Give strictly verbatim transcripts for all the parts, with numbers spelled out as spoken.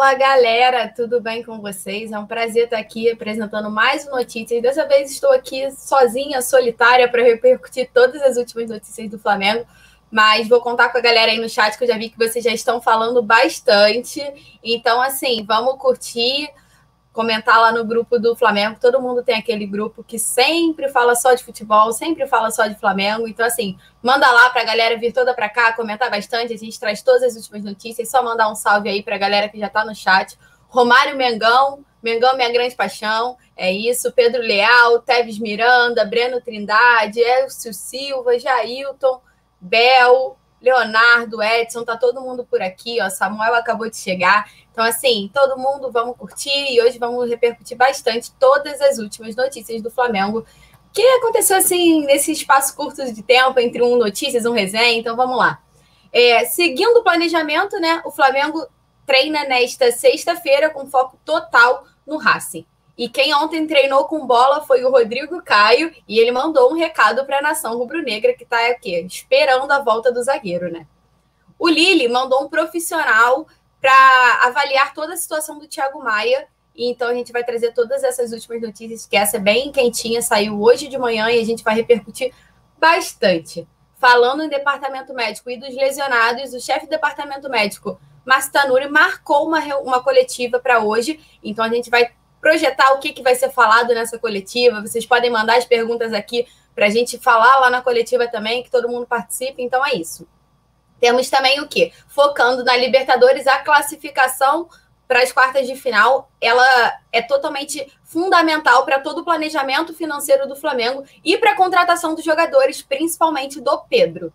Fala, galera, tudo bem com vocês? É um prazer estar aqui apresentando mais uma notícia. E dessa vez estou aqui sozinha, solitária, para repercutir todas as últimas notícias do Flamengo. Mas vou contar com a galera aí no chat, que eu já vi que vocês já estão falando bastante. Então, assim, vamos curtir, comentar lá no grupo do Flamengo. Todo mundo tem aquele grupo que sempre fala só de futebol, sempre fala só de Flamengo. Então, assim, manda lá para a galera vir toda para cá, comentar bastante. A gente traz todas as últimas notícias. Só mandar um salve aí para a galera que já está no chat. Romário Mengão, Mengão minha grande paixão, é isso. Pedro Leal, Teves Miranda, Breno Trindade, Elcio Silva, Jailton, Bel, Leonardo, Edson, tá todo mundo por aqui, ó. Samuel acabou de chegar. Então, assim, todo mundo, vamos curtir e hoje vamos repercutir bastante todas as últimas notícias do Flamengo que aconteceu, assim, nesse espaço curto de tempo, entre um notícias, um resenha. Então, vamos lá. É, seguindo o planejamento, né, o Flamengo treina nesta sexta-feira com foco total no Racing. E quem ontem treinou com bola foi o Rodrigo Caio, e ele mandou um recado para a nação rubro-negra, que está aqui, esperando a volta do zagueiro, né? O Lille mandou um profissional para avaliar toda a situação do Thiago Maia, e então a gente vai trazer todas essas últimas notícias, que essa é bem quentinha, saiu hoje de manhã, e a gente vai repercutir bastante. Falando em departamento médico e dos lesionados, o chefe do departamento médico, Márcio Tanuri, marcou uma, uma coletiva para hoje, então a gente vai projetar o que, que vai ser falado nessa coletiva. Vocês podem mandar as perguntas aqui para a gente falar lá na coletiva também, que todo mundo participe. Então é isso. Temos também o quê? Focando na Libertadores, a classificação para as quartas de final, ela é totalmente fundamental para todo o planejamento financeiro do Flamengo e para a contratação dos jogadores, principalmente do Pedro.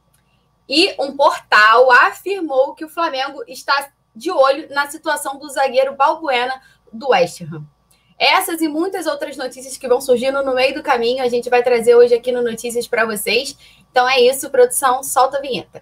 E um portal afirmou que o Flamengo está de olho na situação do zagueiro Balbuena do West Ham. Essas e muitas outras notícias que vão surgindo no meio do caminho, a gente vai trazer hoje aqui no Notícias para vocês. Então é isso, produção, solta a vinheta.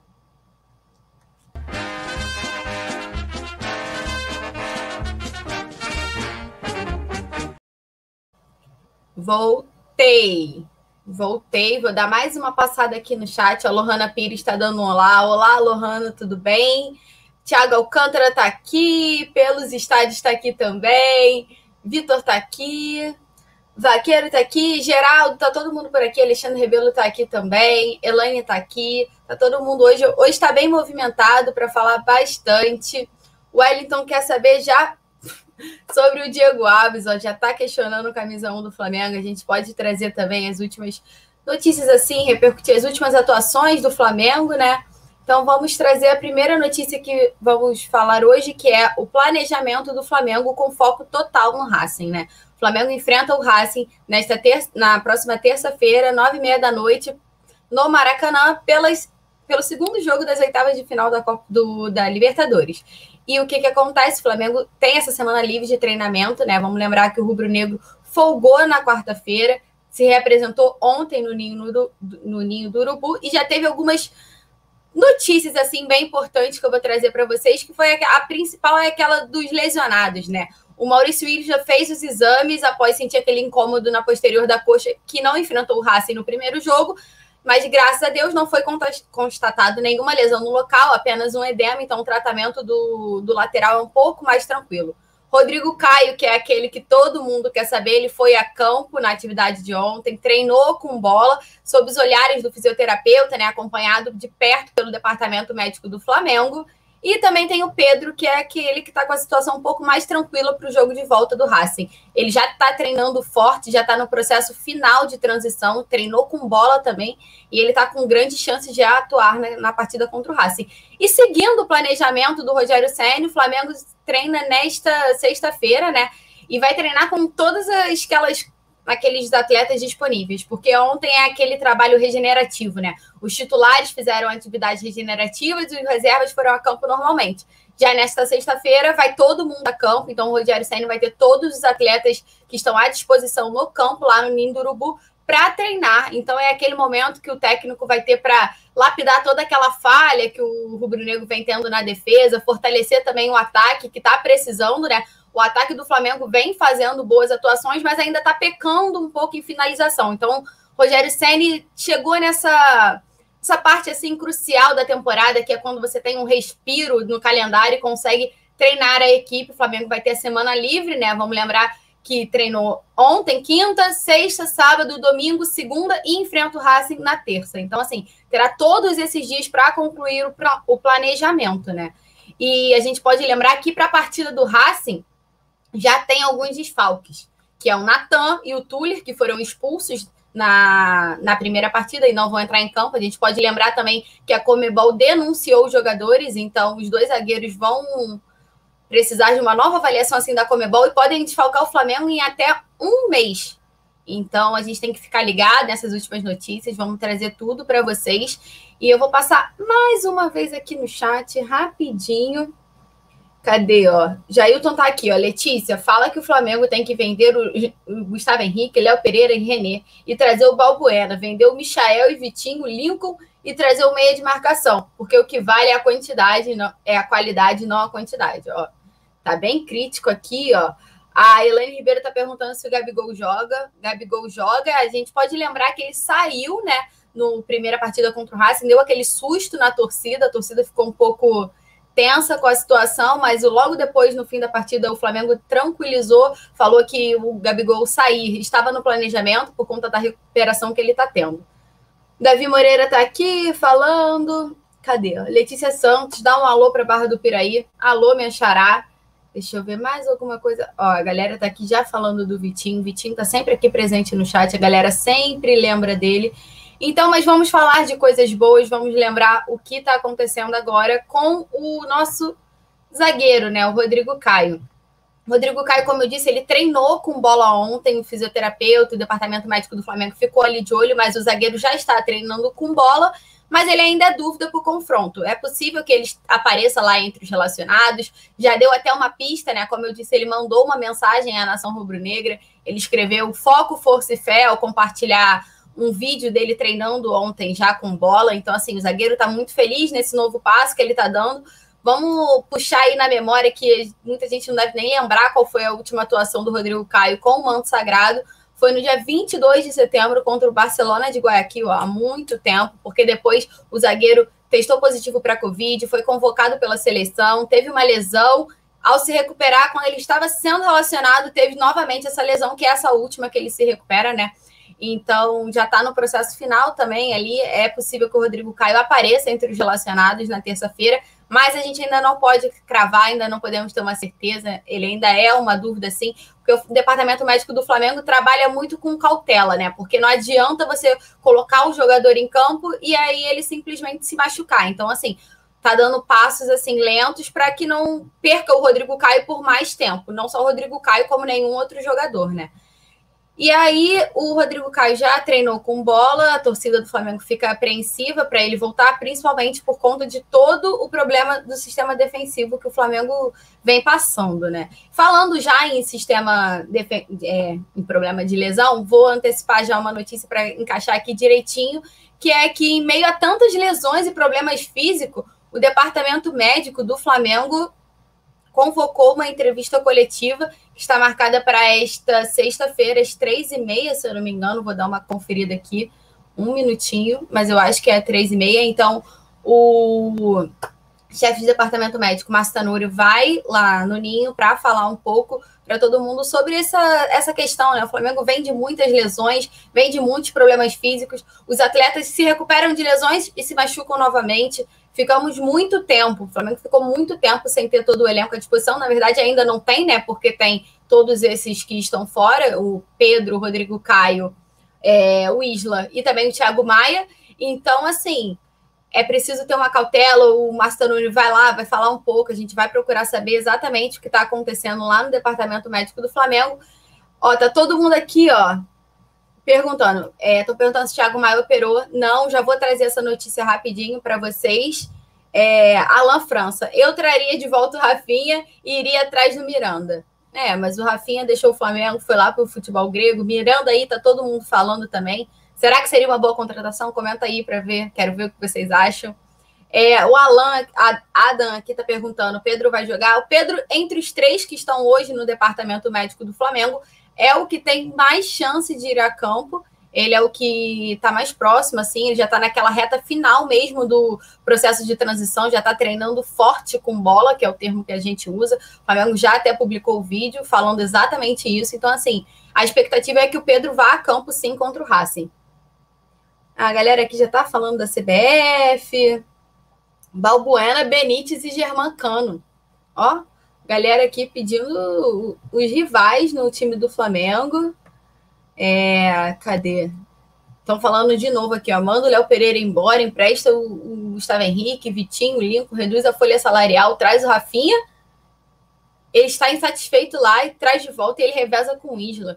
Voltei. Voltei, vou dar mais uma passada aqui no chat. A Lohana Pires está dando um olá. Olá, Lohana, tudo bem? Tiago Alcântara está aqui, Pelos Estádios está aqui também, Vitor está aqui, Vaqueiro está aqui, Geraldo, está todo mundo por aqui, Alexandre Rebelo está aqui também, Elaine está aqui, está todo mundo hoje. Hoje está bem movimentado para falar bastante. O Wellington quer saber já sobre o Diego Alves, ó, já está questionando o camisa um do Flamengo. A gente pode trazer também as últimas notícias assim, repercutir as últimas atuações do Flamengo, né? Então, vamos trazer a primeira notícia que vamos falar hoje, que é o planejamento do Flamengo com foco total no Racing, né? O Flamengo enfrenta o Racing nesta ter na próxima terça-feira, nove e meia da noite, no Maracanã, pelas, pelo segundo jogo das oitavas de final da, Copa, do, da Libertadores. E o que, que acontece? O Flamengo tem essa semana livre de treinamento, né? Vamos lembrar que o Rubro Negro folgou na quarta-feira, se reapresentou ontem no Ninho, no, no Ninho do Urubu e já teve algumas notícias, assim, bem importantes que eu vou trazer para vocês, que foi a, a principal é aquela dos lesionados, né? O Maurício Willian já fez os exames após sentir aquele incômodo na posterior da coxa, que não enfrentou o Racing no primeiro jogo, mas graças a Deus não foi constatado nenhuma lesão no local, apenas um edema, então o tratamento do, do lateral é um pouco mais tranquilo. Rodrigo Caio, que é aquele que todo mundo quer saber, ele foi a campo na atividade de ontem, treinou com bola, sob os olhares do fisioterapeuta, né, acompanhado de perto pelo departamento médico do Flamengo. E também tem o Pedro, que é aquele que está com a situação um pouco mais tranquila para o jogo de volta do Racing. Ele já está treinando forte, já está no processo final de transição, treinou com bola também, e ele está com grande chance de atuar na, na partida contra o Racing. E seguindo o planejamento do Rogério Ceni, o Flamengo treina nesta sexta-feira, né? E vai treinar com todas as, aquelas aqueles atletas disponíveis, porque ontem é aquele trabalho regenerativo, né? Os titulares fizeram atividades regenerativas e os reservas foram a campo normalmente. Já nesta sexta-feira vai todo mundo a campo, então o Rogério Ceni vai ter todos os atletas que estão à disposição no campo, lá no Ninho do Urubu, para treinar. Então é aquele momento que o técnico vai ter para lapidar toda aquela falha que o rubro-negro vem tendo na defesa, fortalecer também o ataque, que está precisando, né? O ataque do Flamengo vem fazendo boas atuações, mas ainda está pecando um pouco em finalização. Então, Rogério Ceni chegou nessa essa parte assim crucial da temporada, que é quando você tem um respiro no calendário e consegue treinar a equipe. O Flamengo vai ter a semana livre, né? Vamos lembrar que treinou ontem, quinta, sexta, sábado, domingo, segunda e enfrenta o Racing na terça. Então, assim, terá todos esses dias para concluir o, o planejamento, né? E a gente pode lembrar que para a partida do Racing já tem alguns desfalques, que é o Natan e o Tuller, que foram expulsos na, na primeira partida e não vão entrar em campo. A gente pode lembrar também que a Conmebol denunciou os jogadores, então os dois zagueiros vão precisar de uma nova avaliação assim da Conmebol e podem desfalcar o Flamengo em até um mês. Então, a gente tem que ficar ligado nessas últimas notícias, vamos trazer tudo para vocês. E eu vou passar mais uma vez aqui no chat, rapidinho. Cadê, ó? Jailton tá aqui, ó. Letícia, fala que o Flamengo tem que vender o, o Gustavo Henrique, Léo Pereira e René e trazer o Balbuena, vender o Michael e Vitinho, o Lincoln e trazer o meia de marcação, porque o que vale é a quantidade, não, é a qualidade, não a quantidade, ó. Tá bem crítico aqui, ó. A Elaine Ribeiro tá perguntando se o Gabigol joga. Gabigol joga. A gente pode lembrar que ele saiu, né, no primeira partida contra o Racing, deu aquele susto na torcida, a torcida ficou um pouco tensa com a situação, mas logo depois, no fim da partida, o Flamengo tranquilizou, falou que o Gabigol sair estava no planejamento por conta da recuperação que ele está tendo. Davi Moreira está aqui falando. Cadê? Letícia Santos, dá um alô para Barra do Piraí. Alô, minha xará. Deixa eu ver mais alguma coisa. Ó, a galera tá aqui já falando do Vitinho. O Vitinho tá sempre aqui presente no chat. A galera sempre lembra dele. Então, mas vamos falar de coisas boas. Vamos lembrar o que tá acontecendo agora com o nosso zagueiro, né? O Rodrigo Caio. Rodrigo Caio, como eu disse, ele treinou com bola ontem. O fisioterapeuta, o departamento médico do Flamengo ficou ali de olho, mas o zagueiro já está treinando com bola. Mas ele ainda é dúvida por confronto. É possível que ele apareça lá entre os relacionados. Já deu até uma pista, né? Como eu disse, ele mandou uma mensagem à Nação Rubro-Negra. Ele escreveu foco, força e fé ao compartilhar um vídeo dele treinando ontem já com bola. Então, assim, o zagueiro está muito feliz nesse novo passo que ele está dando. Vamos puxar aí na memória que muita gente não deve nem lembrar qual foi a última atuação do Rodrigo Caio com o manto sagrado. Foi no dia vinte e dois de setembro contra o Barcelona de Guayaquil, ó, há muito tempo, porque depois o zagueiro testou positivo para a Covid, foi convocado pela seleção, teve uma lesão. Ao se recuperar, quando ele estava sendo relacionado, teve novamente essa lesão, que é essa última que ele se recupera, né? Então, já está no processo final também ali. É possível que o Rodrigo Caio apareça entre os relacionados na terça-feira, mas a gente ainda não pode cravar, ainda não podemos ter uma certeza. Ele ainda é uma dúvida, sim, porque o departamento médico do Flamengo trabalha muito com cautela, né? Porque não adianta você colocar o jogador em campo e aí ele simplesmente se machucar. Então, assim, tá dando passos assim lentos para que não perca o Rodrigo Caio por mais tempo. Não só o Rodrigo Caio, como nenhum outro jogador, né? E aí, o Rodrigo Caio já treinou com bola, a torcida do Flamengo fica apreensiva para ele voltar, principalmente por conta de todo o problema do sistema defensivo que o Flamengo vem passando, né? Falando já em sistema, é, em problema de lesão, vou antecipar já uma notícia para encaixar aqui direitinho, que é que em meio a tantas lesões e problemas físicos, o departamento médico do Flamengo convocou uma entrevista coletiva que está marcada para esta sexta-feira, às três e meia, se eu não me engano. Vou dar uma conferida aqui, um minutinho, mas eu acho que é três e meia. Então, o chefe de departamento médico, Márcio Tanuri, vai lá no Ninho para falar um pouco para todo mundo sobre essa, essa questão, né? O Flamengo vem de muitas lesões, vem de muitos problemas físicos. Os atletas se recuperam de lesões e se machucam novamente. Ficamos muito tempo, o Flamengo ficou muito tempo sem ter todo o elenco à disposição. Na verdade, ainda não tem, né? Porque tem todos esses que estão fora, o Pedro, o Rodrigo Caio, é, o Isla e também o Thiago Maia. Então, assim, é preciso ter uma cautela. O Márcio Tanuri vai lá, vai falar um pouco, a gente vai procurar saber exatamente o que está acontecendo lá no departamento médico do Flamengo. Ó, tá todo mundo aqui, ó, perguntando. Estou é, perguntando se o Thiago Maia operou. Não, já vou trazer essa notícia rapidinho para vocês. É, Alan França, eu traria de volta o Rafinha e iria atrás do Miranda. É, mas o Rafinha deixou o Flamengo, foi lá para o futebol grego. Miranda aí, tá todo mundo falando também. Será que seria uma boa contratação? Comenta aí para ver, quero ver o que vocês acham. É, o Alan, a Adam aqui está perguntando, o Pedro vai jogar? O Pedro, entre os três que estão hoje no departamento médico do Flamengo, é o que tem mais chance de ir a campo. ele é o que está mais próximo, assim, ele já está naquela reta final mesmo do processo de transição, já está treinando forte com bola, que é o termo que a gente usa. O Flamengo já até publicou o vídeo falando exatamente isso. Então, assim, a expectativa é que o Pedro vá a campo, sim, contra o Racing. A galera aqui já está falando da C B F, Balbuena, Benítez e Germancano. Ó, galera aqui pedindo os rivais no time do Flamengo. É, cadê? Estão falando de novo aqui, ó. Manda o Léo Pereira embora, empresta o, o Gustavo Henrique, Vitinho, Lincoln, reduz a folha salarial, traz o Rafinha. Ele está insatisfeito lá e traz de volta e ele reveza com o Isla.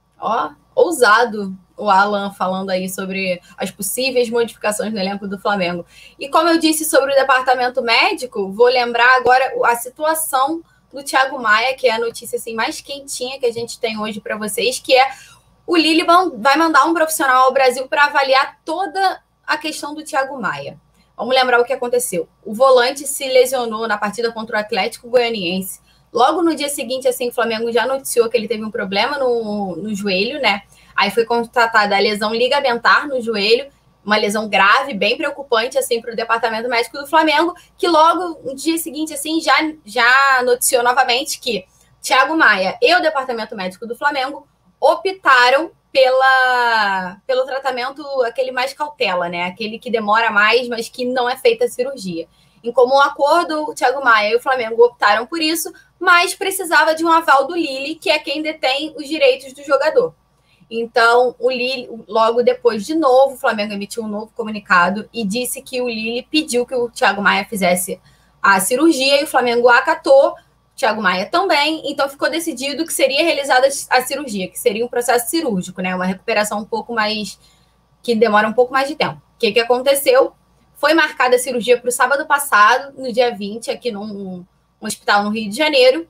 Ó, ousado o Alan falando aí sobre as possíveis modificações no elenco do Flamengo. E como eu disse sobre o departamento médico, vou lembrar agora a situação do Thiago Maia, que é a notícia assim, mais quentinha que a gente tem hoje para vocês, que é o Lille vai mandar um profissional ao Brasil para avaliar toda a questão do Thiago Maia. Vamos lembrar o que aconteceu. O volante se lesionou na partida contra o Atlético Goianiense. Logo no dia seguinte, assim, o Flamengo já noticiou que ele teve um problema no, no joelho, né? Aí foi constatada a lesão ligamentar no joelho, uma lesão grave, bem preocupante, assim, para o departamento médico do Flamengo, que logo no dia seguinte, assim, já, já noticiou novamente que Thiago Maia e o departamento médico do Flamengo optaram pela, pelo tratamento, aquele mais cautela, né? Aquele que demora mais, mas que não é feita a cirurgia. Em comum acordo, o Thiago Maia e o Flamengo optaram por isso, mas precisava de um aval do Lille, que é quem detém os direitos do jogador. Então, o Lille, logo depois, de novo, o Flamengo emitiu um novo comunicado e disse que o Lille pediu que o Thiago Maia fizesse a cirurgia e o Flamengo acatou, o Thiago Maia também, então ficou decidido que seria realizada a cirurgia, que seria um processo cirúrgico, né? Uma recuperação um pouco mais, que demora um pouco mais de tempo. O que, que aconteceu? Foi marcada a cirurgia para o sábado passado, no dia vinte, aqui num um hospital no Rio de Janeiro.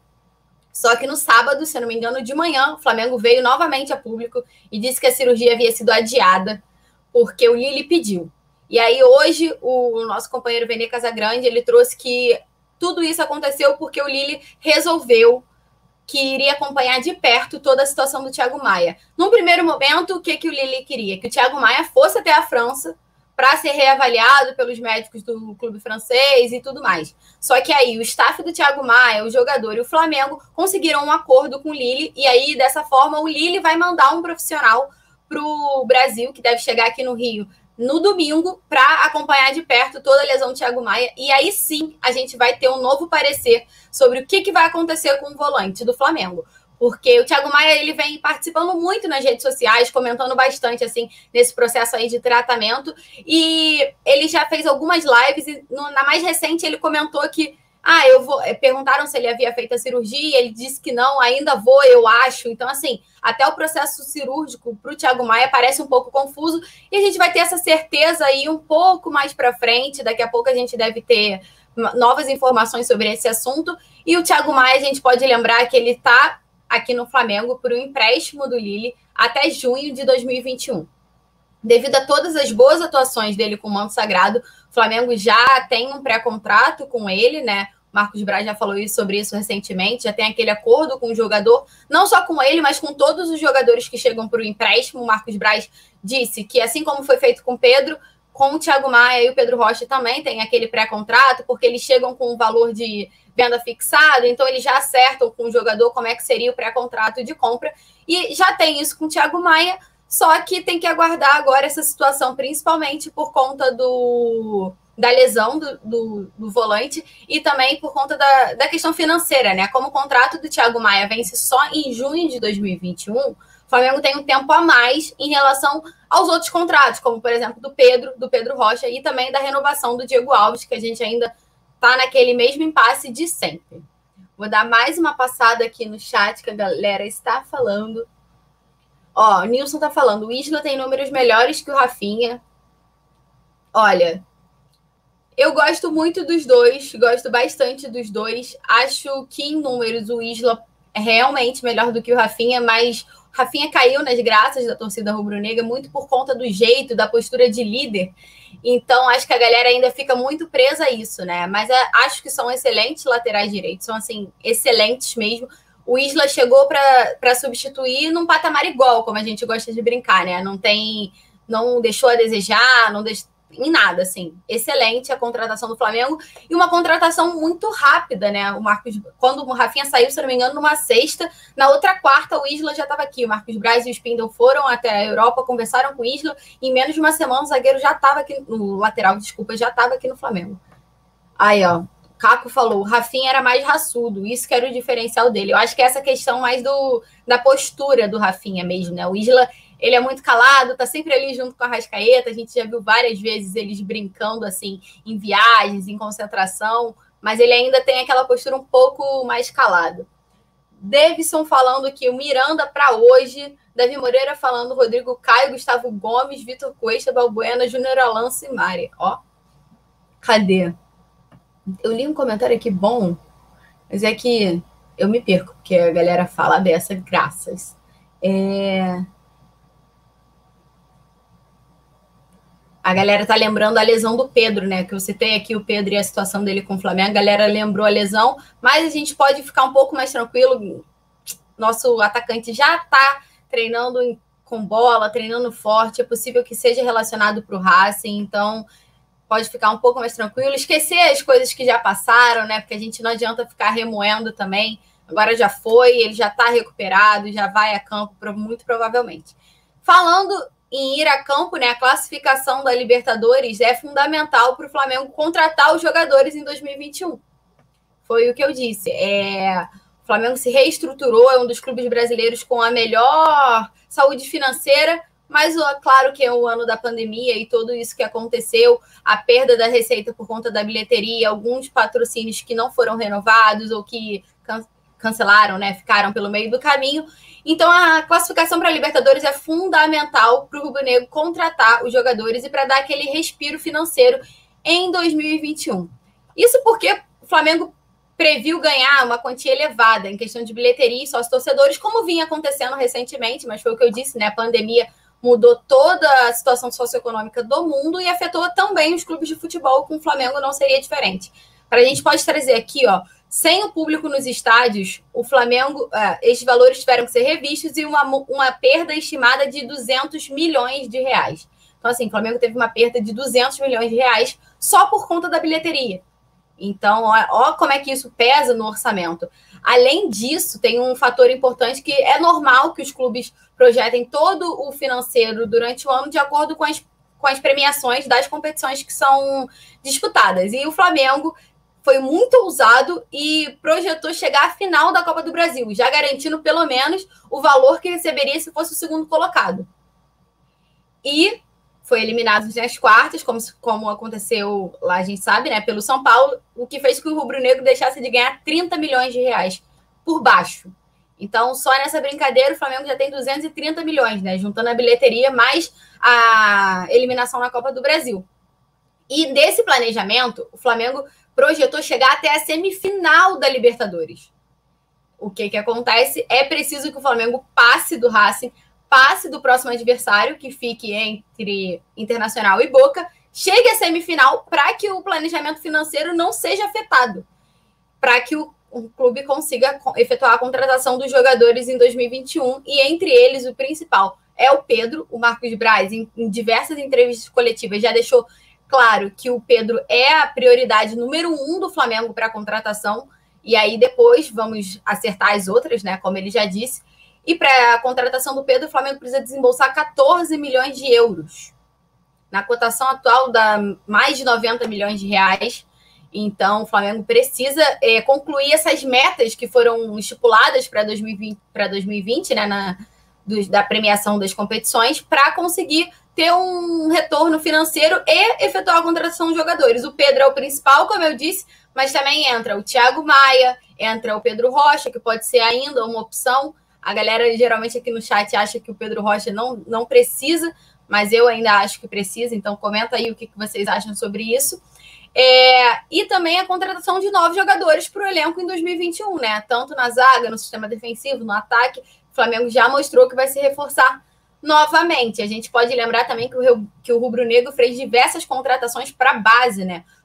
Só que no sábado, se eu não me engano, de manhã, o Flamengo veio novamente a público e disse que a cirurgia havia sido adiada porque o Lille pediu. E aí hoje o nosso companheiro Vene Casagrande, ele trouxe que tudo isso aconteceu porque o Lille resolveu que iria acompanhar de perto toda a situação do Thiago Maia. Num primeiro momento, o que, que o Lille queria? Que o Thiago Maia fosse até a França para ser reavaliado pelos médicos do clube francês e tudo mais. Só que aí o staff do Thiago Maia, o jogador e o Flamengo conseguiram um acordo com o Lille, e aí, dessa forma, o Lille vai mandar um profissional para o Brasil, que deve chegar aqui no Rio no domingo, para acompanhar de perto toda a lesão do Thiago Maia, e aí sim a gente vai ter um novo parecer sobre o que, que vai acontecer com o volante do Flamengo. Porque o Thiago Maia, ele vem participando muito nas redes sociais, comentando bastante, assim, nesse processo aí de tratamento. E ele já fez algumas lives e no, na mais recente ele comentou que, ah, eu vou... Perguntaram se ele havia feito a cirurgia, ele disse que não, ainda vou, eu acho. Então, assim, até o processo cirúrgico para o Thiago Maia parece um pouco confuso. E a gente vai ter essa certeza aí um pouco mais para frente. Daqui a pouco a gente deve ter novas informações sobre esse assunto. E o Thiago Maia, a gente pode lembrar que ele está aqui no Flamengo por um empréstimo do Lille até junho de dois mil e vinte e um. Devido a todas as boas atuações dele com o Manto Sagrado, o Flamengo já tem um pré-contrato com ele, né? O Marcos Braz já falou isso, sobre isso recentemente, já tem aquele acordo com o jogador, não só com ele, mas com todos os jogadores que chegam por um empréstimo. O Marcos Braz disse que, assim como foi feito com o Pedro, com o Thiago Maia e o Pedro Rocha também tem aquele pré-contrato, porque eles chegam com um valor de venda fixado, então eles já acertam com o jogador como é que seria o pré-contrato de compra, e já tem isso com o Thiago Maia, só que tem que aguardar agora essa situação, principalmente por conta do, da lesão do, do, do volante e também por conta da, da questão financeira, né? Como o contrato do Thiago Maia vence só em junho de dois mil e vinte e um, o Flamengo tem um tempo a mais em relação aos outros contratos, como, por exemplo, do Pedro, do Pedro Rocha e também da renovação do Diego Alves, que a gente ainda tá naquele mesmo impasse de sempre. Vou dar mais uma passada aqui no chat que a galera está falando. Ó, o Nilson tá falando, o Isla tem números melhores que o Rafinha. Olha, eu gosto muito dos dois, gosto bastante dos dois. Acho que em números o Isla é realmente melhor do que o Rafinha, mas o Rafinha caiu nas graças da torcida rubro-negra muito por conta do jeito, da postura de líder. Então, acho que a galera ainda fica muito presa a isso, né? Mas é, acho que são excelentes laterais direitos, são, assim, excelentes mesmo. o Isla chegou para substituir num patamar igual, como a gente gosta de brincar, né? Não tem, não deixou a desejar, não deixou em nada, assim. Excelente a contratação do Flamengo e uma contratação muito rápida, né? O Marcos, quando o Rafinha saiu, se não me engano, numa sexta, na outra quarta o Isla já estava aqui. O Marcos Braz e o Spindle foram até a Europa, conversaram com o Isla e em menos de uma semana o zagueiro já estava aqui, no lateral, desculpa, já estava aqui no Flamengo. Aí, ó, Caco falou, o Rafinha era mais raçudo, isso que era o diferencial dele. Eu acho que é essa questão mais do, da postura do Rafinha mesmo, né? O Isla, ele é muito calado, tá sempre ali junto com a Arrascaeta, a gente já viu várias vezes eles brincando, assim, em viagens, em concentração, mas ele ainda tem aquela postura um pouco mais calado. Davidson falando que o Miranda para hoje, Davi Moreira falando Rodrigo Caio, Gustavo Gomes, Vitor Cuesta, Balbuena, Júnior Alonso e Mari. Ó, cadê? Eu li um comentário aqui bom, mas é que eu me perco, porque a galera fala dessa graças. É... A galera tá lembrando a lesão do Pedro, né? Que eu citei aqui o Pedro e a situação dele com o Flamengo. A galera lembrou a lesão, mas a gente pode ficar um pouco mais tranquilo. Nosso atacante já tá treinando com bola, treinando forte. É possível que seja relacionado para o Racing, então pode ficar um pouco mais tranquilo, esquecer as coisas que já passaram, né? Porque a gente não adianta ficar remoendo também. Agora já foi, ele já está recuperado, já vai a campo, muito provavelmente. Falando em ir a campo, né? A classificação da Libertadores é fundamental para o Flamengo contratar os jogadores em dois mil e vinte e um. Foi o que eu disse. É... O Flamengo se reestruturou, é um dos clubes brasileiros com a melhor saúde financeira, mas claro que é o ano da pandemia e tudo isso que aconteceu, a perda da receita por conta da bilheteria, alguns patrocínios que não foram renovados ou que can- cancelaram, né? Ficaram pelo meio do caminho. Então a classificação para a Libertadores é fundamental para o Rubro Negro contratar os jogadores e para dar aquele respiro financeiro em dois mil e vinte e um. Isso porque o Flamengo previu ganhar uma quantia elevada em questão de bilheteria e sócios torcedores, como vinha acontecendo recentemente, mas foi o que eu disse, né? A pandemia mudou toda a situação socioeconômica do mundo e afetou também os clubes de futebol, com o Flamengo não seria diferente. Para a gente pode trazer aqui, ó, sem o público nos estádios, o Flamengo, é, esses valores tiveram que ser revistos e uma, uma perda estimada de duzentos milhões de reais. Então, assim, o Flamengo teve uma perda de duzentos milhões de reais só por conta da bilheteria. Então, ó, ó como é que isso pesa no orçamento. Além disso, tem um fator importante que é normal que os clubes projetem todo o financeiro durante o ano de acordo com as, com as premiações das competições que são disputadas. E o Flamengo foi muito ousado e projetou chegar à final da Copa do Brasil, já garantindo pelo menos o valor que receberia se fosse o segundo colocado. E foi eliminado nas quartas, como, como aconteceu lá, a gente sabe, né, pelo São Paulo, o que fez que o Rubro Negro deixasse de ganhar trinta milhões de reais por baixo. Então, só nessa brincadeira, o Flamengo já tem duzentos e trinta milhões, né, juntando a bilheteria mais a eliminação na Copa do Brasil. E desse planejamento, o Flamengo projetou chegar até a semifinal da Libertadores. O que que acontece? É preciso que o Flamengo passe do Racing, passe do próximo adversário, que fique entre Internacional e Boca, chegue à semifinal para que o planejamento financeiro não seja afetado, para que o, o clube consiga efetuar a contratação dos jogadores em dois mil e vinte e um, e entre eles o principal é o Pedro. O Marcos Braz, em, em diversas entrevistas coletivas, já deixou claro que o Pedro é a prioridade número um do Flamengo para a contratação, e aí depois vamos acertar as outras, né, como ele já disse. E para a contratação do Pedro, o Flamengo precisa desembolsar quatorze milhões de euros. Na cotação atual, dá mais de noventa milhões de reais. Então, o Flamengo precisa é, concluir essas metas que foram estipuladas para dois mil e vinte, para dois mil e vinte, né, na, do, da premiação das competições, para conseguir ter um retorno financeiro e efetuar a contratação dos jogadores. O Pedro é o principal, como eu disse, mas também entra o Thiago Maia, entra o Pedro Rocha, que pode ser ainda uma opção. A galera geralmente aqui no chat acha que o Pedro Rocha não, não precisa, mas eu ainda acho que precisa, então comenta aí o que, que vocês acham sobre isso. É, e também a contratação de novos jogadores para o elenco em dois mil e vinte e um, né? Tanto na zaga, no sistema defensivo, no ataque. O Flamengo já mostrou que vai se reforçar novamente. A gente pode lembrar também que o, que o Rubro Negro fez diversas contratações para a base, né?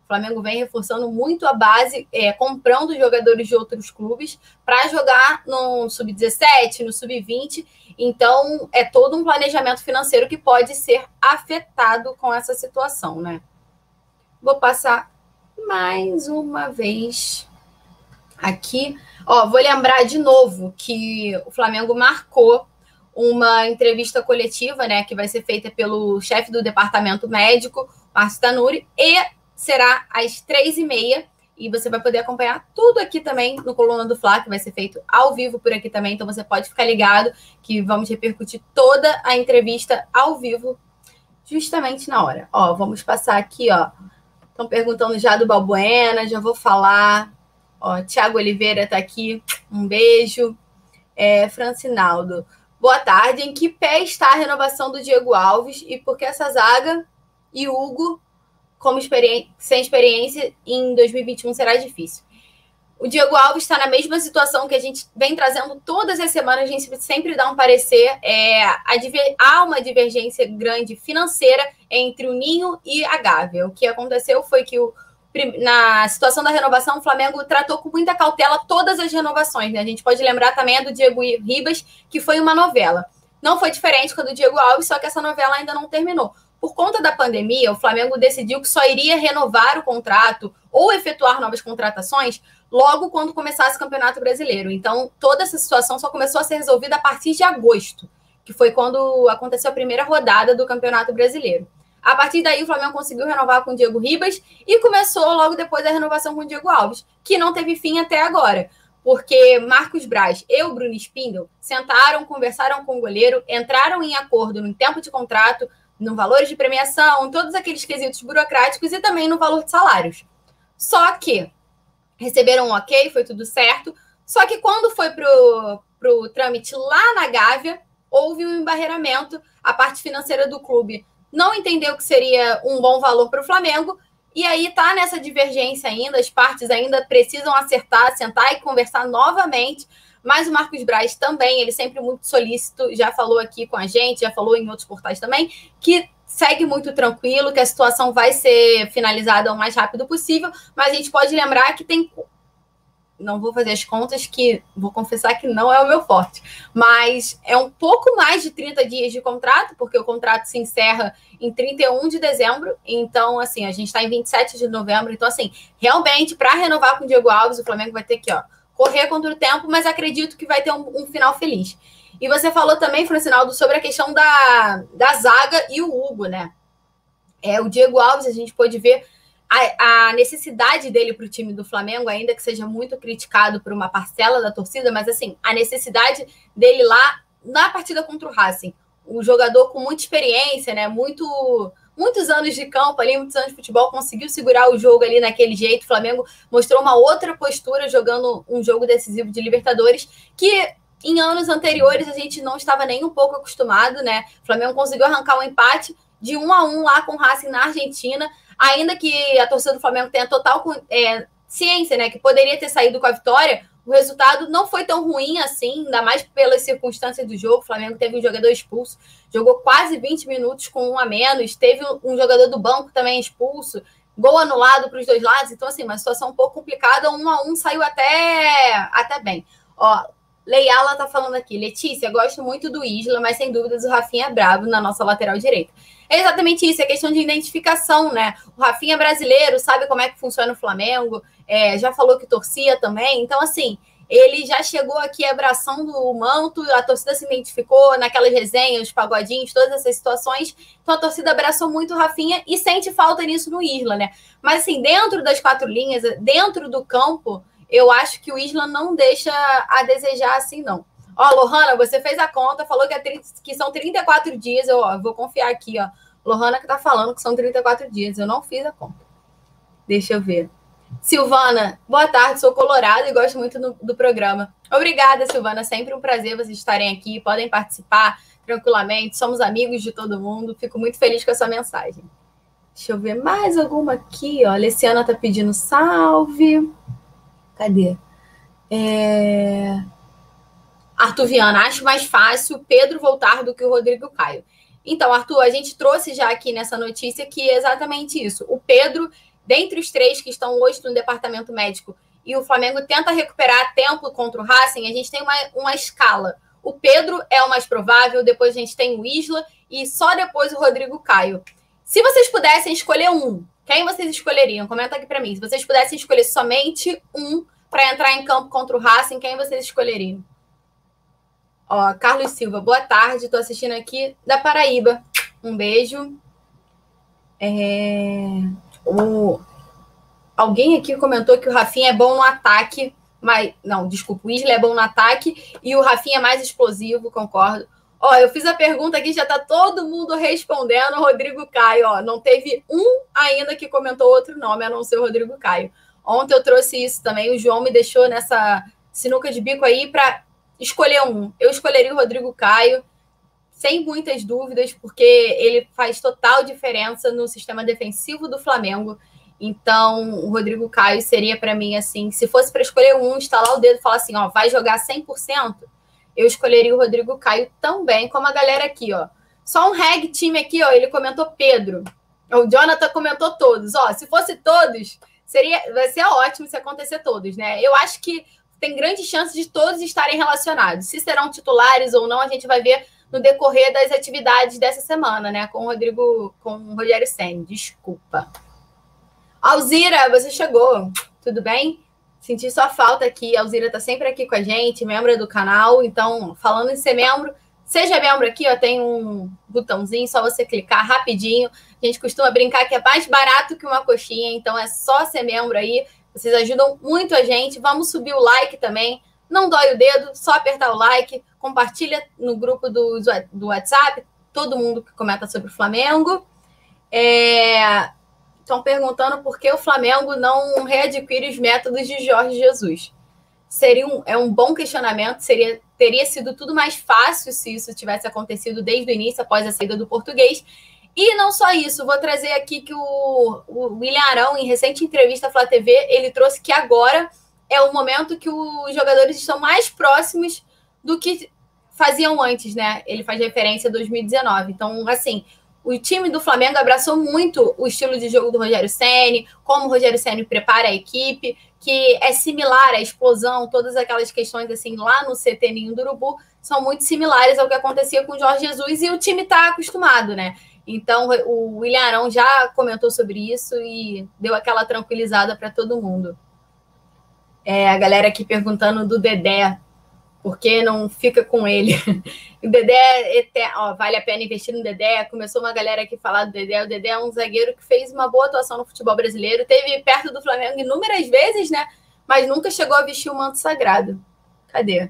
O Flamengo vem reforçando muito a base, é, comprando jogadores de outros clubes para jogar no sub dezessete, no sub vinte. Então, é todo um planejamento financeiro que pode ser afetado com essa situação, né? Vou passar mais uma vez aqui. Ó, vou lembrar de novo que o Flamengo marcou uma entrevista coletiva, né, que vai ser feita pelo chefe do departamento médico, Márcio Tanuri, e será às três e meia, e você vai poder acompanhar tudo aqui também no Coluna do Fla, que vai ser feito ao vivo por aqui também, então você pode ficar ligado que vamos repercutir toda a entrevista ao vivo, justamente na hora. Ó, vamos passar aqui, ó, estão perguntando já do Balbuena, já vou falar. Ó, Tiago Oliveira tá aqui, um beijo. É, Francinaldo, boa tarde. Em que pé está a renovação do Diego Alves e por que essa zaga e Hugo, como experi- sem experiência, em dois mil e vinte e um será difícil? O Diego Alves está na mesma situação que a gente vem trazendo todas as semanas, a gente sempre dá um parecer. É, a diver... Há uma divergência grande financeira entre o Ninho e a Gávea. O que aconteceu foi que o na situação da renovação, o Flamengo tratou com muita cautela todas as renovações, né? A gente pode lembrar também a do Diego Ribas, que foi uma novela. Não foi diferente com a do Diego Alves, só que essa novela ainda não terminou. Por conta da pandemia, o Flamengo decidiu que só iria renovar o contrato ou efetuar novas contratações logo quando começasse o Campeonato Brasileiro. Então, toda essa situação só começou a ser resolvida a partir de agosto, que foi quando aconteceu a primeira rodada do Campeonato Brasileiro. A partir daí, o Flamengo conseguiu renovar com o Diego Ribas e começou logo depois a renovação com o Diego Alves, que não teve fim até agora, porque Marcos Braz e o Bruno Spindel sentaram, conversaram com o goleiro, entraram em acordo no tempo de contrato, no valor de premiação, todos aqueles quesitos burocráticos e também no valor de salários. Só que receberam um ok, foi tudo certo, só que quando foi para o trâmite lá na Gávea, houve um embarreiramento, a parte financeira do clube não entendeu que seria um bom valor para o Flamengo, e aí está nessa divergência ainda, as partes ainda precisam acertar, sentar e conversar novamente, mas o Marcos Braz também, ele sempre muito solícito, já falou aqui com a gente, já falou em outros portais também, que segue muito tranquilo, que a situação vai ser finalizada o mais rápido possível, mas a gente pode lembrar que tem... Não vou fazer as contas, que vou confessar que não é o meu forte, mas é um pouco mais de trinta dias de contrato, porque o contrato se encerra em trinta e um de dezembro, então, assim, a gente está em vinte e sete de novembro, então, assim, realmente, para renovar com o Diego Alves, o Flamengo vai ter que, ó, correr contra o tempo, mas acredito que vai ter um, um final feliz. E você falou também, Francinaldo, sobre a questão da, da zaga e o Hugo, né? É, o Diego Alves, a gente pôde ver a, a necessidade dele para o time do Flamengo, ainda que seja muito criticado por uma parcela da torcida, mas assim, a necessidade dele lá na partida contra o Racing. Um jogador com muita experiência, né? Muito, muitos anos de campo ali, muitos anos de futebol, conseguiu segurar o jogo ali naquele jeito. O Flamengo mostrou uma outra postura jogando um jogo decisivo de Libertadores, que em anos anteriores a gente não estava nem um pouco acostumado, né? O Flamengo conseguiu arrancar um empate de um a um lá com o Racing na Argentina, ainda que a torcida do Flamengo tenha total é, ciência, né, que poderia ter saído com a vitória, o resultado não foi tão ruim assim, ainda mais pelas circunstâncias do jogo. O Flamengo teve um jogador expulso, jogou quase vinte minutos com um a menos, teve um jogador do banco também expulso, gol anulado para os dois lados, então assim, uma situação um pouco complicada, um a um saiu até, até bem. Ó, Leiala tá falando aqui, Letícia, gosto muito do Isla, mas sem dúvidas o Rafinha é brabo na nossa lateral direita. É exatamente isso, é questão de identificação, né? O Rafinha é brasileiro, sabe como é que funciona o Flamengo, é, já falou que torcia também, então assim, ele já chegou aqui abraçando o manto, a torcida se identificou naquelas resenhas, os pagodinhos, todas essas situações, então a torcida abraçou muito o Rafinha e sente falta nisso no Isla, né? Mas assim, dentro das quatro linhas, dentro do campo, eu acho que o Isla não deixa a desejar assim, não. Ó, Lohana, você fez a conta, falou que, é trinta, que são trinta e quatro dias, eu, ó, vou confiar aqui, ó. Lohana que tá falando que são trinta e quatro dias, eu não fiz a conta. Deixa eu ver. Silvana, boa tarde, sou colorada e gosto muito do, do programa. Obrigada, Silvana, sempre um prazer vocês estarem aqui, podem participar tranquilamente, somos amigos de todo mundo, fico muito feliz com essa mensagem. Deixa eu ver mais alguma aqui, ó. A Alessiana tá pedindo salve. Cadê? É... Arthur Viana, acho mais fácil o Pedro voltar do que o Rodrigo Caio. Então, Arthur, a gente trouxe já aqui nessa notícia que é exatamente isso. O Pedro, dentre os três que estão hoje no departamento médico, e o Flamengo tenta recuperar tempo contra o Racing, a gente tem uma, uma escala. O Pedro é o mais provável, depois a gente tem o Isla e só depois o Rodrigo Caio. Se vocês pudessem escolher um, quem vocês escolheriam? Comenta aqui para mim. Se vocês pudessem escolher somente um para entrar em campo contra o Racing, quem vocês escolheriam? Ó, Carlos Silva, boa tarde. Estou assistindo aqui da Paraíba. Um beijo. É... O... Alguém aqui comentou que o Rafinha é bom no ataque, mas... Não, desculpa, o Isla é bom no ataque e o Rafinha é mais explosivo, concordo. Ó, eu fiz a pergunta aqui, já tá todo mundo respondendo. Rodrigo Caio, ó, não teve um ainda que comentou outro nome, a não ser o Rodrigo Caio. Ontem eu trouxe isso também, o João me deixou nessa sinuca de bico aí para escolher um. Eu escolheria o Rodrigo Caio, sem muitas dúvidas, porque ele faz total diferença no sistema defensivo do Flamengo. Então, o Rodrigo Caio seria para mim assim, se fosse para escolher um, estalar o dedo e falar assim, ó, vai jogar cem por cento, eu escolheria o Rodrigo Caio também, como a galera aqui, ó. Só um reg time aqui, ó, ele comentou Pedro. O Jonathan comentou todos. Ó, se fosse todos, seria, vai ser ótimo se acontecer todos, né? Eu acho que tem grande chance de todos estarem relacionados. Se serão titulares ou não, a gente vai ver no decorrer das atividades dessa semana, né? Com o Rodrigo, com o Rogério Ceni. Desculpa. Alzira, você chegou. Tudo bem? Senti sua falta aqui. A Alzira tá sempre aqui com a gente, membro do canal. Então, falando em ser membro, seja membro aqui, ó, tem um botãozinho, só você clicar rapidinho. A gente costuma brincar que é mais barato que uma coxinha, então é só ser membro aí. Vocês ajudam muito a gente. Vamos subir o like também. Não dói o dedo, só apertar o like. Compartilha no grupo do, do WhatsApp. Todo mundo que comenta sobre o Flamengo. É... Estão perguntando por que o Flamengo não readquire os métodos de Jorge Jesus. Seria um, é um bom questionamento. Seria, teria sido tudo mais fácil se isso tivesse acontecido desde o início, após a saída do português. E não só isso, vou trazer aqui que o, o William Arão, em recente entrevista à Flá T V, ele trouxe que agora é o momento que os jogadores estão mais próximos do que faziam antes, né? Ele faz referência a dois mil e dezenove. Então, assim, o time do Flamengo abraçou muito o estilo de jogo do Rogério Ceni, como o Rogério Ceni prepara a equipe, que é similar à explosão, todas aquelas questões assim lá no C T Ninho do Urubu são muito similares ao que acontecia com o Jorge Jesus e o time está acostumado, né? Então, o William Arão já comentou sobre isso e deu aquela tranquilizada para todo mundo. É, a galera aqui perguntando do Dedé, por que não fica com ele? O Dedé, ó, vale a pena investir no Dedé. Começou uma galera aqui a falar do Dedé. O Dedé é um zagueiro que fez uma boa atuação no futebol brasileiro, teve perto do Flamengo inúmeras vezes, né? Mas nunca chegou a vestir o manto sagrado. Cadê?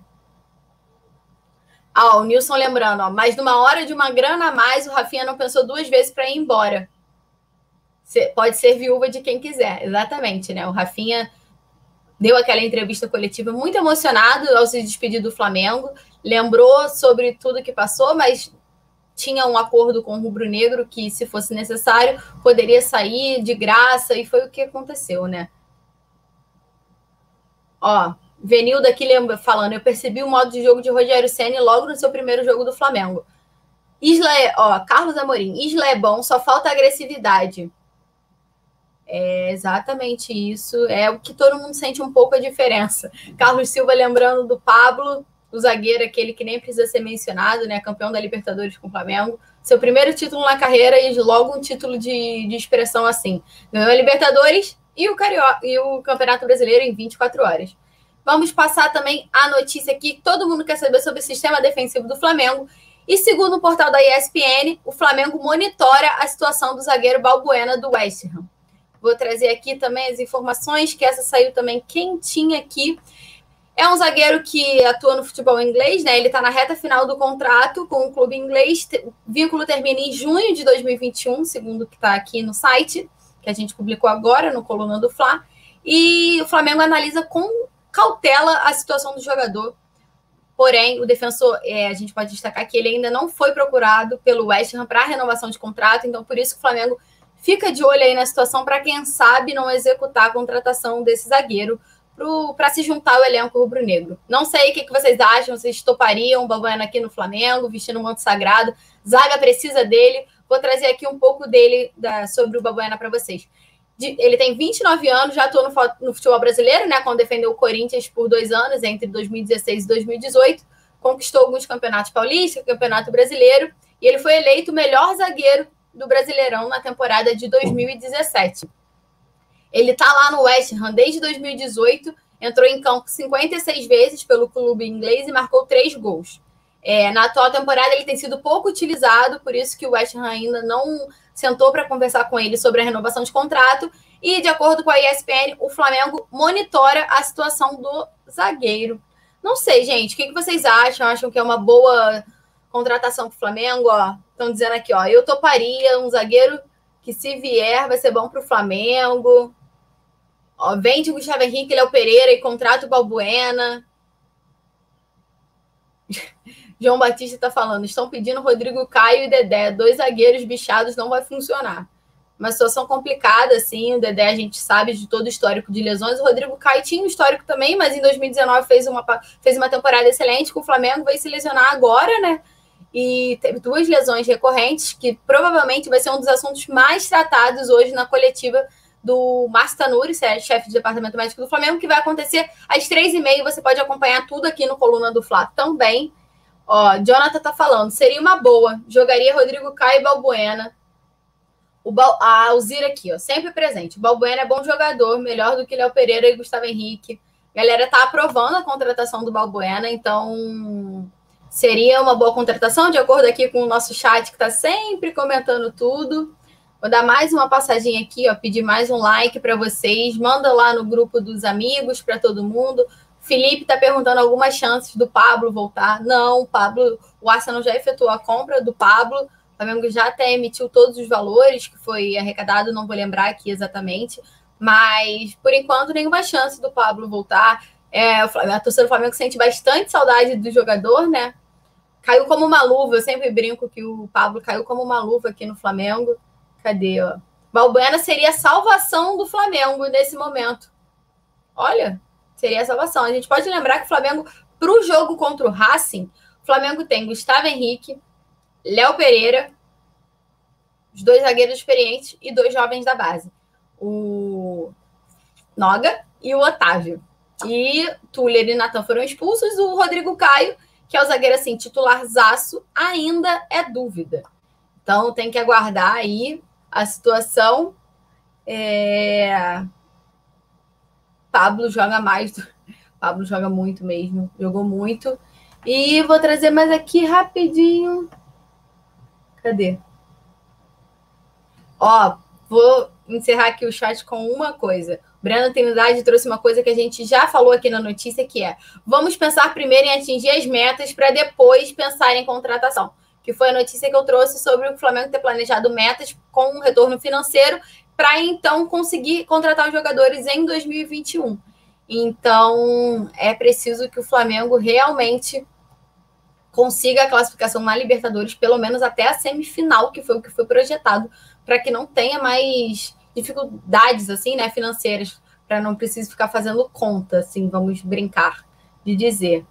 Ah, o Nilson lembrando, ó, mas numa hora de uma grana a mais, o Rafinha não pensou duas vezes para ir embora. Cê pode ser viúva de quem quiser, exatamente, né? O Rafinha deu aquela entrevista coletiva muito emocionado ao se despedir do Flamengo, lembrou sobre tudo que passou, mas tinha um acordo com o rubro-negro que, se fosse necessário, poderia sair de graça, e foi o que aconteceu, né? Ó, Venilda aqui lembra, falando, eu percebi o modo de jogo de Rogério Ceni logo no seu primeiro jogo do Flamengo. Isla é, ó, Carlos Amorim, Isla é bom, só falta agressividade. É exatamente isso, é o que todo mundo sente um pouco a diferença. Carlos Silva lembrando do Pablo, o zagueiro, aquele que nem precisa ser mencionado, né? Campeão da Libertadores com o Flamengo. Seu primeiro título na carreira e logo um título de, de expressão assim. Ganhou a Libertadores e o, Carioca, e o Campeonato Brasileiro em vinte e quatro horas. Vamos passar também a notícia aqui, que todo mundo quer saber sobre o sistema defensivo do Flamengo. E segundo o portal da E S P N, o Flamengo monitora a situação do zagueiro Balbuena do West Ham. Vou trazer aqui também as informações, que essa saiu também quentinha aqui. É um zagueiro que atua no futebol inglês, né? Ele está na reta final do contrato com o clube inglês. O vínculo termina em junho de dois mil e vinte e um, segundo o que está aqui no site, que a gente publicou agora no Coluna do Fla. E o Flamengo analisa com cautela a situação do jogador. Porém, o defensor, é, a gente pode destacar que ele ainda não foi procurado pelo West Ham para renovação de contrato, então por isso que o Flamengo fica de olho aí na situação para, quem sabe, não executar a contratação desse zagueiro para se juntar ao elenco rubro-negro. Não sei o que, que vocês acham, vocês topariam o Balbuena aqui no Flamengo, vestindo um manto sagrado. Zaga precisa dele. Vou trazer aqui um pouco dele da, sobre o Balbuena para vocês. De, ele tem vinte e nove anos, já atuou no, no futebol brasileiro, né? Quando defendeu o Corinthians por dois anos, entre dois mil e dezesseis e dois mil e dezoito. Conquistou alguns campeonatos paulistas, campeonato brasileiro, e ele foi eleito o melhor zagueiro do Brasileirão na temporada de dois mil e dezessete. Ele está lá no West Ham desde dois mil e dezoito, entrou em campo cinquenta e seis vezes pelo clube inglês e marcou três gols. É, na atual temporada ele tem sido pouco utilizado, por isso que o West Ham ainda não sentou para conversar com ele sobre a renovação de contrato, e de acordo com a E S P N, o Flamengo monitora a situação do zagueiro. Não sei, gente, o que vocês acham? Acham que é uma boa contratação para o Flamengo? Estão dizendo aqui, ó, eu toparia um zagueiro que, se vier, vai ser bom para o Flamengo. Ó, vende o Gustavo Henrique, Léo Pereira e contrata o Balbuena. João Batista está falando, estão pedindo Rodrigo Caio e Dedé, dois zagueiros bichados, não vai funcionar. Uma situação complicada, assim, o Dedé a gente sabe de todo o histórico de lesões, o Rodrigo Caio tinha um histórico também, mas em dois mil e dezenove fez uma, fez uma temporada excelente com o Flamengo, veio se lesionar agora, né? E teve duas lesões recorrentes, que provavelmente vai ser um dos assuntos mais tratados hoje na coletiva do Márcio Tanuri, chefe de departamento médico do Flamengo, que vai acontecer às três e meia, você pode acompanhar tudo aqui no Coluna do Fla também. Ó, Jonathan tá falando, seria uma boa, jogaria Rodrigo Caio e Balbuena. O Bal... A Alzira aqui, ó, sempre presente. O Balbuena é bom jogador, melhor do que Léo Pereira e Gustavo Henrique. A galera tá aprovando a contratação do Balbuena, então seria uma boa contratação, de acordo aqui com o nosso chat, que tá sempre comentando tudo. Vou dar mais uma passadinha aqui, ó, pedir mais um like para vocês. Manda lá no grupo dos amigos para todo mundo. Felipe está perguntando algumas chances do Pablo voltar. Não, o Pablo, o Arsenal já efetuou a compra do Pablo. O Flamengo já até emitiu todos os valores que foi arrecadado, não vou lembrar aqui exatamente. Mas, por enquanto, nenhuma chance do Pablo voltar. É, a torcida do Flamengo sente bastante saudade do jogador, né? Caiu como uma luva. Eu sempre brinco que o Pablo caiu como uma luva aqui no Flamengo. Cadê, ó? Balbuena seria a salvação do Flamengo nesse momento. Olha... Seria a salvação. A gente pode lembrar que o Flamengo, para o jogo contra o Racing, o Flamengo tem Gustavo Henrique, Léo Pereira, os dois zagueiros experientes e dois jovens da base. O Noga e o Otávio. E Tuller e Natan foram expulsos. O Rodrigo Caio, que é o zagueiro assim, titularzaço, ainda é dúvida. Então tem que aguardar aí a situação. É... Pablo joga mais. Pablo joga muito mesmo. Jogou muito. E vou trazer mais aqui rapidinho. Cadê? Ó, vou encerrar aqui o chat com uma coisa. O Breno Trindade trouxe uma coisa que a gente já falou aqui na notícia, que é: vamos pensar primeiro em atingir as metas para depois pensar em contratação. Que foi a notícia que eu trouxe sobre o Flamengo ter planejado metas com um retorno financeiro para então conseguir contratar os jogadores em dois mil e vinte e um. Então, é preciso que o Flamengo realmente consiga a classificação na Libertadores, pelo menos até a semifinal, que foi o que foi projetado, para que não tenha mais dificuldades assim, né, financeiras, para não precise ficar fazendo conta, assim, vamos brincar de dizer.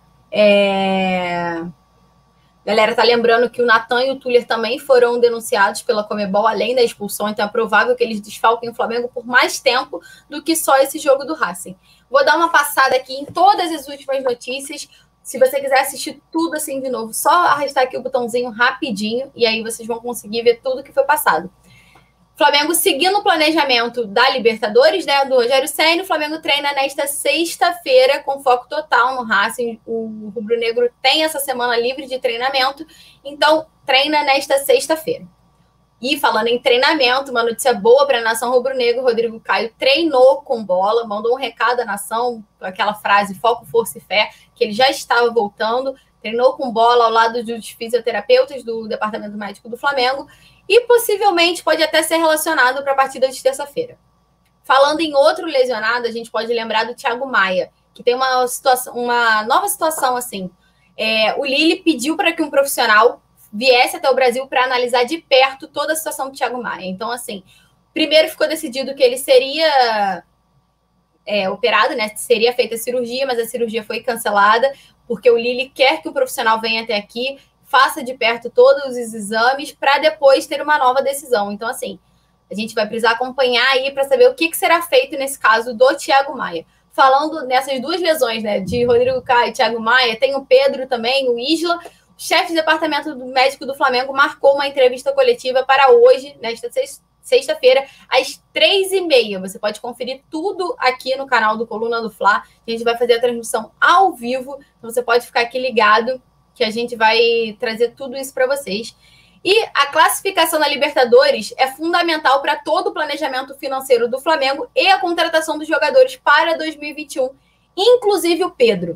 É... Galera, tá lembrando que o Natan e o Tuller também foram denunciados pela Conmebol, além da expulsão, então é provável que eles desfalquem o Flamengo por mais tempo do que só esse jogo do Racing. Vou dar uma passada aqui em todas as últimas notícias. Se você quiser assistir tudo assim de novo, só arrastar aqui o botãozinho rapidinho e aí vocês vão conseguir ver tudo que foi passado. Flamengo seguindo o planejamento da Libertadores, né, do Rogério Ceni, o Flamengo treina nesta sexta-feira com foco total no Racing. O rubro-negro tem essa semana livre de treinamento, então treina nesta sexta-feira. E falando em treinamento, uma notícia boa para a nação rubro-negro: Rodrigo Caio treinou com bola, mandou um recado à nação, aquela frase foco, força e fé, que ele já estava voltando, treinou com bola ao lado dos fisioterapeutas do departamento médico do Flamengo, e possivelmente pode até ser relacionado para a partida de terça-feira. Falando em outro lesionado, a gente pode lembrar do Thiago Maia, que tem uma, situação, uma nova situação assim. É, o Lille pediu para que um profissional viesse até o Brasil para analisar de perto toda a situação do Thiago Maia. Então, assim, primeiro ficou decidido que ele seria é, operado, né? Seria feita a cirurgia, mas a cirurgia foi cancelada, porque o Lille quer que o profissional venha até aqui, faça de perto todos os exames para depois ter uma nova decisão. Então, assim, A gente vai precisar acompanhar aí para saber o que, que será feito nesse caso do Thiago Maia. Falando nessas duas lesões, né, de Rodrigo Caio e Thiago Maia, tem o Pedro também, o Isla. O chefe de departamento médico do Flamengo marcou uma entrevista coletiva para hoje, nesta sexta-feira, às três e meia. Você pode conferir tudo aqui no canal do Coluna do Fla. A gente vai fazer a transmissão ao vivo, então você pode ficar aqui ligado que a gente vai trazer tudo isso para vocês. E a classificação na Libertadores é fundamental para todo o planejamento financeiro do Flamengo e a contratação dos jogadores para dois mil e vinte e um, inclusive o Pedro.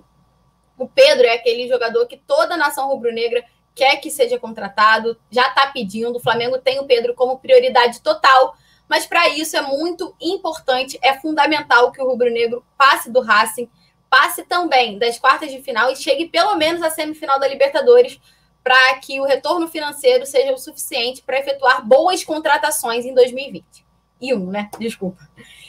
O Pedro é aquele jogador que toda a nação rubro-negra quer que seja contratado, já está pedindo. O Flamengo tem o Pedro como prioridade total, mas para isso é muito importante, é fundamental que o rubro-negro passe do Racing, passe também das quartas de final e chegue pelo menos à semifinal da Libertadores, para que o retorno financeiro seja o suficiente para efetuar boas contratações em dois mil e vinte e um, né? Desculpa.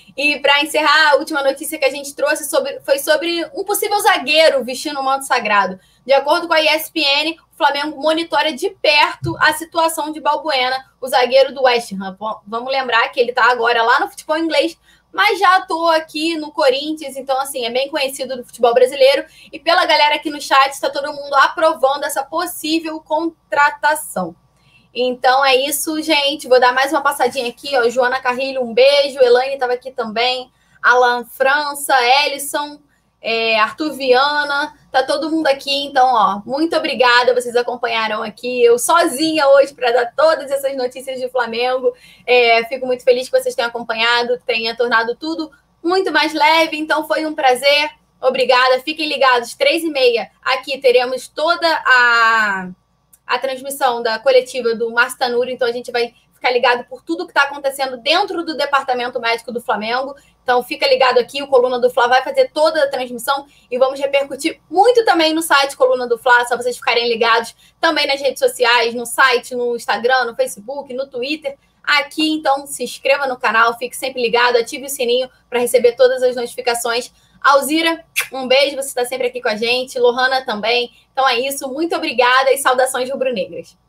E para encerrar, a última notícia que a gente trouxe sobre, foi sobre um possível zagueiro vestindo o manto sagrado. De acordo com a E S P N, o Flamengo monitora de perto a situação de Balbuena, o zagueiro do West Ham. Vamos lembrar que ele está agora lá no futebol inglês, mas já atuou aqui no Corinthians, então, assim, é bem conhecido do futebol brasileiro. E pela galera aqui no chat, está todo mundo aprovando essa possível contratação. Então, é isso, gente. Vou dar mais uma passadinha aqui, ó. Joana Carrilho, um beijo. Elaine estava aqui também. Alan França, Ellison, é, Arthur Viana. Tá todo mundo aqui, então, ó, muito obrigada. Vocês acompanharam aqui. Eu sozinha hoje para dar todas essas notícias de Flamengo. É, fico muito feliz que vocês tenham acompanhado, tenha tornado tudo muito mais leve. Então, foi um prazer. Obrigada. Fiquem ligados, três e meia. Aqui teremos toda a, a transmissão da coletiva do Márcio Tanuri. Então, a gente vai ficar ligado por tudo que está acontecendo dentro do departamento médico do Flamengo. Então, fica ligado aqui, o Coluna do Fla vai fazer toda a transmissão e vamos repercutir muito também no site Coluna do Fla, só vocês ficarem ligados também nas redes sociais, no site, no Instagram, no Facebook, no Twitter. Aqui, então, se inscreva no canal, fique sempre ligado, ative o sininho para receber todas as notificações. Alzira, um beijo, você está sempre aqui com a gente. Lohana também. Então é isso, muito obrigada e saudações rubro-negras.